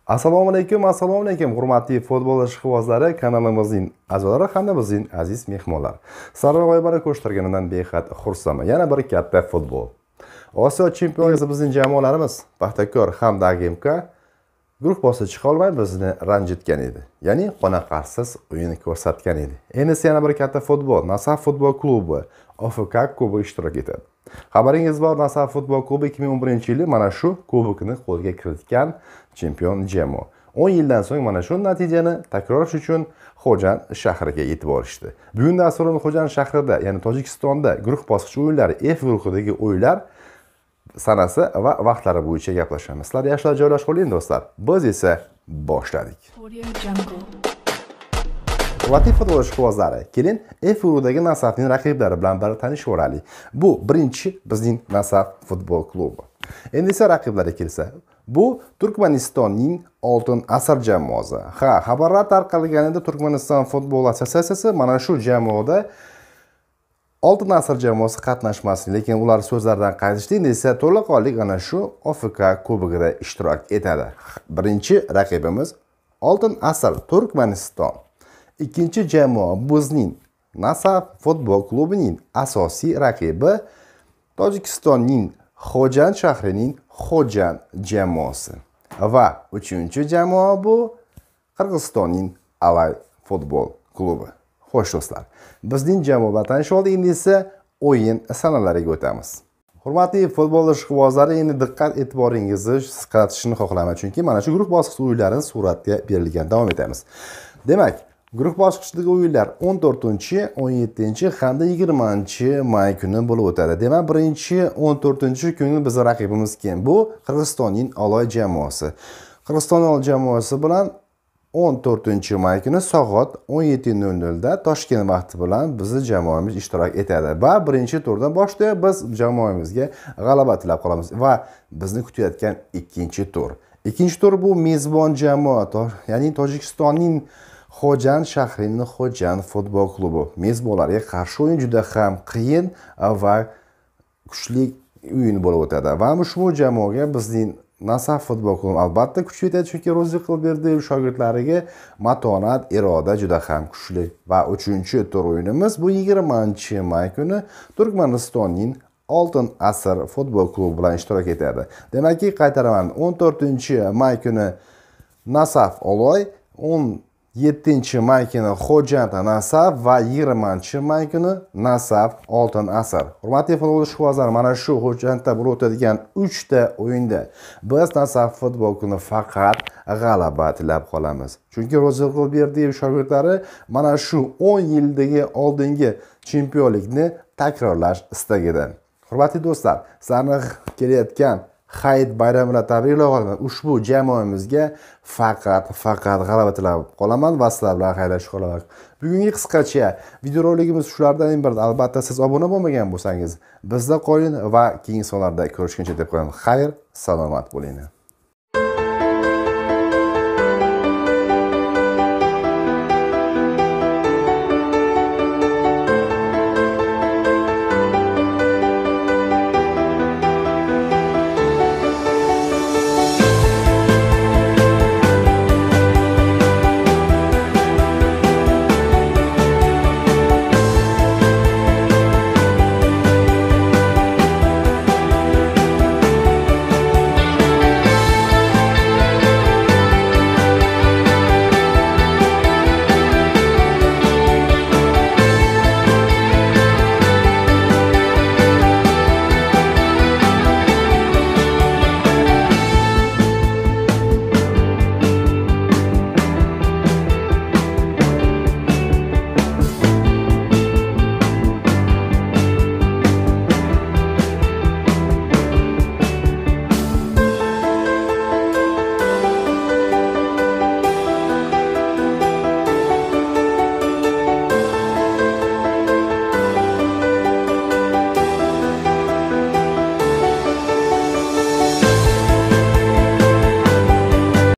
Assalomu alaykum, hurmatli futbol ishqibozlari, kanalimizning a'zolari hamda bizning aziz mehmonlar. Sarvar g'oyibani ko'rishtirganidan behad xursandman. Yana bir katta futbol. Osiyo chempionati bizning jamoalarimiz Paxtakor hamda AGMK guruh bosqichiga chiqa olmay bizni ranjitgan edi. Ya'ni qoniqarsiz o'yin ko'rsatgan edi. Endi yana bir katta futbol, Nasaf futbol klubi OFK kubogi ishtirok etadi. Xabaringiz bor, Nasaf futbol klubi 2011-yili mana shu kubokni qo'lga kiritgan chempion jamoa. 10 yildan so'ng mana shu natijani takrorlash uchun Xo'jand shahriga yetib borishdi. Bugun dasturimiz Xo'jand shahrida, ya'ni Tojikistonda guruh bosqichi o'yinlari, F guruhidagi o'yinlar sanasi va vaqtlari bo'yicha gaplashamiz. Sizlar yaxshilab joylashib oling do'stlar. Biz esa boshladik. Hurmatli futbol ishqibozlari, keling F guruhidagi Nasafning raqiblari bilan bir tanishib olaylik. Bu birinchi bizning Nasaf futbol klubi. Endi esa raqiblariga kelsa, bu Turkmanistonning Oltin asr jamoasi. Xabarlar tarqalganida Turkmaniston futbol assotsiatsiyasi mana shu jamoada Oltin asr jamoasi qatnashmasin, lekin ular so'zlaridan qaytishdi. Endi esa to'laqonlik ana shu OFK kubogida ishtirok etadi. Birinchi raqibimiz Oltin asr Turkmaniston. Ikkinchi jamoa bizning Nasaf futbol klubining asosiy raqibi Tojikistonning Xo'jand shahrining Xo'jand jamoasi. Va uchinchi jamoa bu Qirg'izistonning Alay futbol klubi. Xo'sh do'stlar, bizning jamoa bilan tanishib oldik, endi esa o'yin sanalariga o'tamiz. Hurmatli futbol ishqibozlari, endi diqqat e'tiboringizni qaratishni xohlaman, chunki mana shu guruh bosqichi o'yinlarini suratga berilgan davom etamiz. Demak, guruh bosqichidagi o'yinlar 14, 17 hamda 20 may kuni bo'lib o'tadi. Demak, birinchi 14 kuni bizning raqibimiz kim? Bu Qirg'izistonning Oloy jamoasi. Qirg'iziston Oloy jamoasi bilan 14 may kuni soat 17:00 da Toshkent vaqti bilan bizning jamoamiz ishtirok etadi. Va birinchi turdan boshlab biz jamoamizga g'alaba tilab qolamiz va bizni kutayotgan ikkinchi tur. Ikkinchi tur bu mezbon jamoa, ya'ni Tojikistonning Xo'jand shahrining Xo'jand futbol klubi. Mezbonlarga qarshi o'yin juda ham qiyin va kuchli o'yin bo'lib o'tadi. Va ushbu jamoaga bizning Nasaf futbol klubi albatta kuch yetadi, chunki Ro'ziq Qilberdiyev shogirdlariga matonat, iroda juda ham kuchli. Va uchinchi tur o'yinimiz bu 20 may kuni Turkmanistonning Oltin asr futbol klubi bilan ishtirok etadi. Demakki, qaytaraman, 14 may kuni Nasaf Oloy, 17 may kuni Xo'jand Nasaf va 20 may kuni Nasaf Oltin asr. Hurmatli futbol ishqibozlari, mana shu Xo'jandda bo'lib o'tadigan 3 ta o'yinda biz Nasaf futbol klubini faqat g'alaba tilab qolamiz. Chunki Ro'ziq Qilberdiyev shogirdlari mana shu 10 yildagi oldingi chempionlikni takrorlash istagida. Hurmatli do'stlar, sizlarni kelayotgan Hayit bayrami bilan tabriklaman. Ushbu jamoamizga faqat g'alaba tilab qolaman va sizlar bilan xayrlashib qolaman. Bugungi qisqacha videorolikimiz shulardan iborat. Albatta siz obuna bo'lmagan bo'lsangiz bizda qoling va keyingi sonlarda ko'rishguncha deb qo'yaman. Xayr, salomat bo'ling.